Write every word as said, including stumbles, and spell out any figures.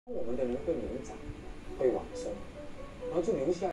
我们的人会年长，会往生，然后就留下。